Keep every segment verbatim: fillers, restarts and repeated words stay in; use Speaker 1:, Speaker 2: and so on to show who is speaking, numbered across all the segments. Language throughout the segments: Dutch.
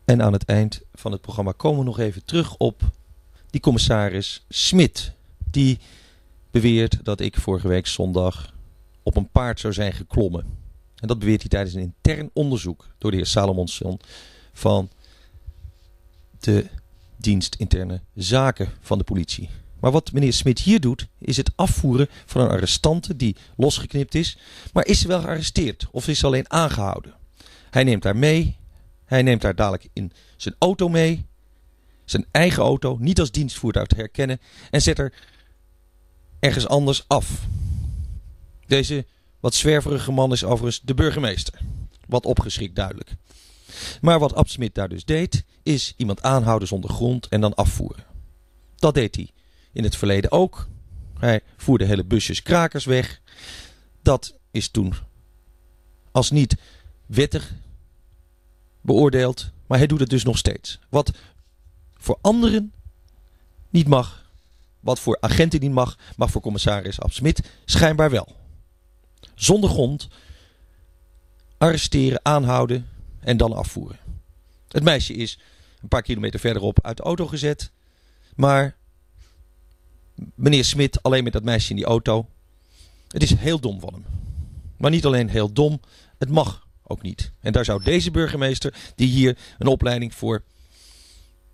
Speaker 1: En aan het eind van het programma komen we nog even terug op die commissaris Smit. Die beweert dat ik vorige week zondag op een paard zou zijn geklommen. En dat beweert hij tijdens een intern onderzoek door de heer Salomonsson van de dienst interne zaken van de politie. Maar wat meneer Smit hier doet, is het afvoeren van een arrestante die losgeknipt is. Maar is ze wel gearresteerd of is ze alleen aangehouden? Hij neemt haar mee. Hij neemt haar dadelijk in zijn auto mee. Zijn eigen auto, niet als dienstvoertuig te herkennen. En zet haar ergens anders af. Deze wat zwerverige man is overigens de burgemeester. Wat opgeschrikt duidelijk. Maar wat Ab Smit daar dus deed, is iemand aanhouden zonder grond en dan afvoeren. Dat deed hij in het verleden ook. Hij voerde hele busjes krakers weg. Dat is toen als niet wettig beoordeeld, maar hij doet het dus nog steeds. Wat voor anderen niet mag, wat voor agenten niet mag, mag voor commissaris Ab Smit schijnbaar wel. Zonder grond arresteren, aanhouden en dan afvoeren. Het meisje is een paar kilometer verderop uit de auto gezet, maar meneer Smit alleen met dat meisje in die auto. Het is heel dom van hem. Maar niet alleen heel dom, het mag ook niet. En daar zou deze burgemeester, die hier een opleiding voor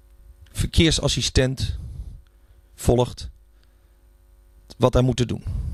Speaker 1: verkeersassistent volgt, wat aan moeten doen.